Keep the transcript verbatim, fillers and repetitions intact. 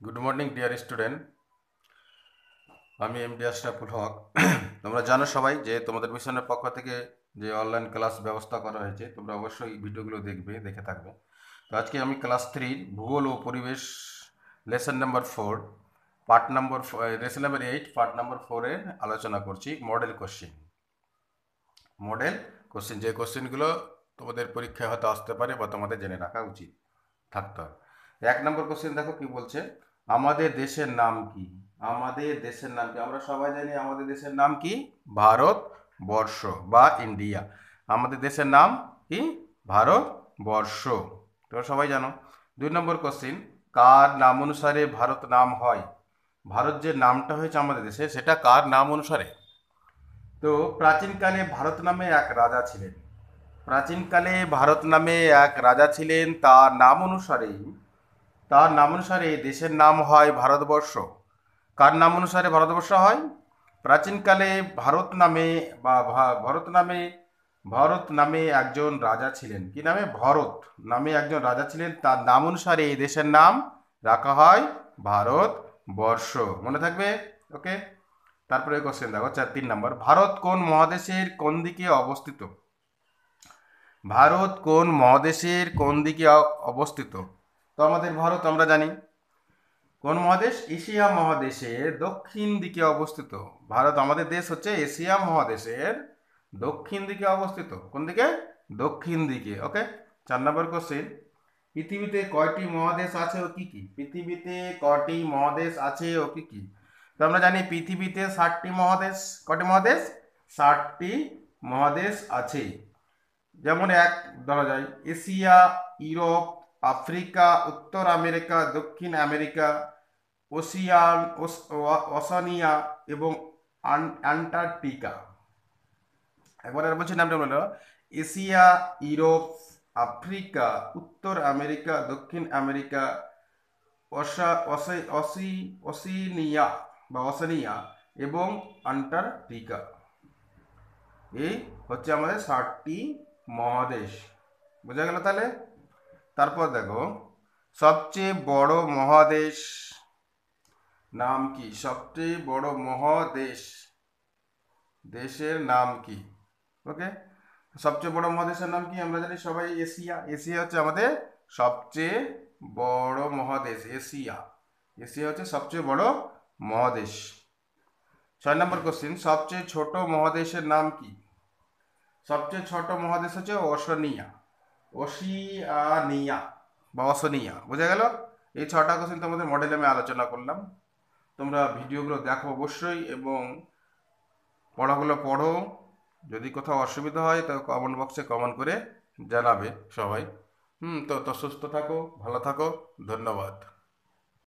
Good morning dear student, আমি MD Ashraful Haque. তোমরা জানো সবাই যে তোমাদের মিশনের পক্ষ থেকে যে অনলাইন ক্লাস ব্যবস্থা করা হয়েছে, তোমরা অবশ্যই ভিডিওগুলো দেখবে, দেখে থাকবে। তো আজকে আমি ক্লাস থ্রির ভূগোল ও পরিবেশ lesson number four part number lesson number eight part number ফোরে আলোচনা করছি মডেল কোশ্চেন। মডেল কোশ্চেন যে কোশ্চেনগুলো তোমাদের পরীক্ষায় হয়তো আসতে পারে বা তোমাদের জেনে রাখা উচিত থাকতে হবে। এক নম্বর কোশ্চেন দেখো কি বলছে, আমাদের দেশের নাম কি? আমাদের দেশের নাম কি? আমরা সবাই জানি আমাদের দেশের নাম কি? ভারতবর্ষ বা ইন্ডিয়া। আমাদের দেশের নাম কি? ভারতবর্ষ। তোমরা সবাই জানো। দুই নম্বর কোশ্চেন, কার নাম অনুসারে ভারত নাম হয়? ভারত যে নামটা হয়েছে আমাদের দেশে, সেটা কার নাম অনুসারে? তো প্রাচীনকালে ভারত নামে এক রাজা ছিলেন। প্রাচীনকালে ভারত নামে এক রাজা ছিলেন, তার নাম অনুসারেই তার নাম অনুসারে দেশের নাম হয় ভারতবর্ষ। কার নাম অনুসারে ভারতবর্ষ হয়? প্রাচীনকালে ভারত নামে বা ভারত নামে ভারত নামে একজন রাজা ছিলেন। কি নামে? ভরত নামে একজন রাজা ছিলেন, তার নাম অনুসারে এই দেশের নাম রাখা হয় ভারতবর্ষ। মনে থাকবে? ওকে। তারপরে কোশ্চেন দেখো, চার তিন নম্বর, ভারত কোন মহাদেশের কোন দিকে অবস্থিত? ভারত কোন মহাদেশের কোন দিকে অবস্থিত? তো আমাদের ভারত আমরা জানি কোন মহাদেশ? এশিয়া মহাদেশের দক্ষিণ দিকে অবস্থিত। ভারত আমাদের দেশ হচ্ছে এশিয়া মহাদেশের দক্ষিণ দিকে অবস্থিত। কোন দিকে? দক্ষিণ দিকে। ওকে। চার নম্বর কোশ্চেন, পৃথিবীতে কয়টি মহাদেশ আছে ও কি কি? পৃথিবীতে কয়টি মহাদেশ আছে ও কি কি? তো আমরা জানি পৃথিবীতে ষাটটি মহাদেশ। কয়টি মহাদেশ? ষাটটি মহাদেশ আছে। যেমন এক ধরা যায়, এশিয়া, ইউরোপ, আফ্রিকা, উত্তর আমেরিকা, দক্ষিণ আমেরিকা, ওশিয়ান, ওসানিয়া এবং অ্যান্টার্কটিকা। একবার আর বলছি নামটা বলো, এশিয়া, ইউরোপ, আফ্রিকা, উত্তর আমেরিকা, দক্ষিণ আমেরিকা, ওসা অসি অসি অসিনিয়া বা অসানিয়া এবং অ্যান্টার্কটিকা। এই হচ্ছে আমাদের ষাটটি মহাদেশ। বোঝা গেল তাহলে? তারপর দেখো, সবচেয়ে বড় মহাদেশ নাম কি? সবচেয়ে বড় মহাদেশ দেশের নাম কি? ওকে। সবচেয়ে বড় মহাদেশের নাম কি? আমরা জানি সবাই এশিয়া। এশিয়া হচ্ছে আমাদের সবচেয়ে বড় মহাদেশ। এশিয়া এশিয়া হচ্ছে সবচেয়ে বড় মহাদেশ। ছয় নম্বর কোশ্চেন, সবচেয়ে ছোট মহাদেশের নাম কি? সবচেয়ে ছোট মহাদেশ হচ্ছে ওশানিয়া। ওশিয়ানিয়া বা ওশানিয়া। বোঝা গেল? এই ছটা কোশ্চেন তোমাদের মডেলে আমি আলোচনা করলাম। তোমরা ভিডিওগুলো দেখো অবশ্যই এবং পড়াগুলো পড়ো। যদি কোথাও অসুবিধা হয় তো কমেন্ট বক্সে কমেন্ট করে জানাবে সবাই। হুম তো তো সুস্থ থাকো, ভালো থাকো। ধন্যবাদ।